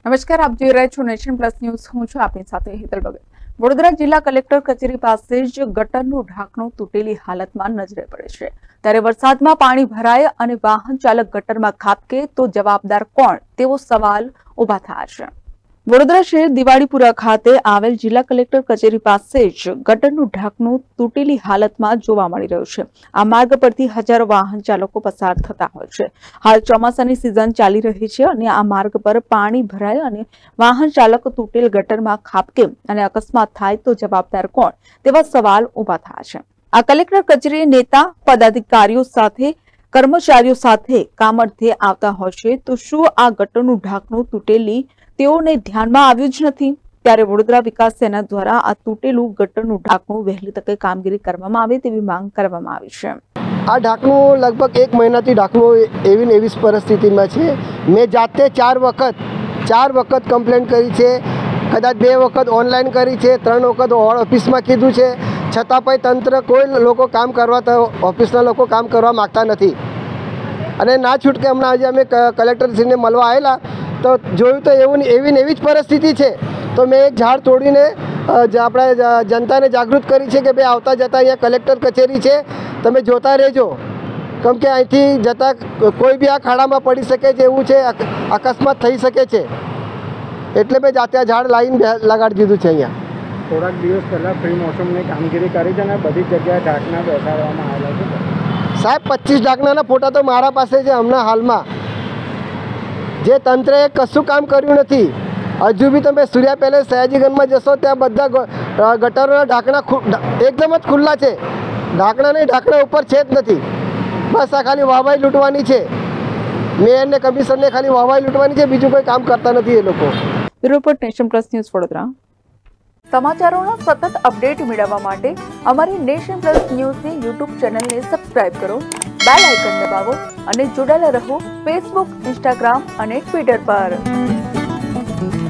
નમસ્કાર, આપ જોઈ રહ્યા છો નેશન પ્લસ ન્યૂઝ. હું છું આપની સાથે હેતલ ભગત. વડોદરા જિલ્લા કલેક્ટર કચેરી પાસે જ ગટરનું ઢાંકણું તૂટેલી હાલતમાં નજરે પડે છે. ત્યારે વરસાદમાં પાણી ભરાય અને વાહન ચાલક ગટરમાં ખાબકે તો જવાબદાર કોણ તેવો સવાલ ઉભા થયા છે. વડોદરા શહેર દિવાળીપુરા ખાતે આવેલ જિલ્લા કલેક્ટર કચેરી પાસે જ ગટરનું ઢાંકણું તૂટેલી હાલતમાં જોવા મળી રહ્યું છે. આ માર્ગ પરથી હજારો વાહન ચાલકો પસાર થતા હોય છે. હાલ ચોમાસાની સિઝન ચાલી રહી છે અને આ માર્ગ પર પાણી ભરાય અને વાહન ચાલક તૂટેલ ગટરમાં ખાબકે અને અકસ્માત થાય તો જવાબદાર કોણ તેવા સવાલ ઉભા થયા છે. આ કલેક્ટર કચેરી નેતા પદાધિકારીઓ સાથે કર્મચારીઓ સાથે કામ અર્થે આવતા હોય છે તો શું આ ગટરનું ઢાંકણું તૂટેલી તેઓને ધ્યાનમાં આવ્યું જ નથી? ત્યારે વડોદરા વિકાસ સેના દ્વારા આ તૂટેલું ગટરનું ઢાંકણું વહેલી તકે કામગીરી કરવામાં આવે તેવી માંગ કરવામાં આવી છે. આ ઢાંકણું લગભગ 1 મહિનાથી ઢાંકણું એવી પરિસ્થિતિમાં છે. મેં જાતે 4 વખત કમ્પ્લેન કરી છે, કદાચ 2 વખત ઓનલાઈન કરી છે, 3 વખત ઓફિસમાં કીધું છે, છતાં પણ તંત્ર કોઈ લોકો કામ કરવા ઓફિસના લોકો કામ કરવા માગતા નથી. અને ના છૂટકે હમણાં આજે અમે કલેક્ટરશ્રીને મળવા આવેલા તો જોયું તો એવી જ પરિસ્થિતિ છે. તો મેં એક ઝાડ તોડીને આપણે જનતાને જાગૃત કરી છે કે ભાઈ આવતા જતાં અહીંયા કલેક્ટર કચેરી છે, તમે જોતા રહેજો, કેમ કે અહીંથી જતાં કોઈ બી આ ખાડામાં પડી શકે છે, એવું છે, અકસ્માત થઈ શકે છે. એટલે મેં જાતે આ ઝાડ લાવીને લગાડી દીધું છે. અહીંયા થોડાક દિવસ પહેલાં પ્રી મોસમની કામગીરી કરી છે અને બધી જગ્યાએ ઢાંકણા બેસાડવામાં આવેલા છે. સાહેબ 25 ઢાંકણાના ફોટા તો મારા પાસે છે હમણાં હાલમાં. જે તંત્રએ કશું કામ કર્યું નથી. હજુ બી તમે સૂર્યા પેલેસ સયાજીગંજમાં જશો ત્યાં બધા ગટરોના ઢાંકણા એકદમ જ ખુલ્લા છે. ઢાંકણા ઉપર છે જ નથી. બસ આ ખાલી વાહવાઈ લૂંટવાની છે. મેયરને કમિશનરને ખાલી વાહવાઈ લૂંટવાની છે, બીજું કોઈ કામ કરતા નથી એ લોકો. Report nation plus news Vadodara. સમાચારોના સતત અપડેટ મેળવવા માટે અમારી નેશન પ્લસ ન્યૂઝની યુટ્યુબ ચેનલને સબસ્ક્રાઇબ કરો, બેલ આઇકન દબાવો અને જોડાયેલા રહો ફેસબુક, ઇન્સ્ટાગ્રામ અને ટ્વિટર પર.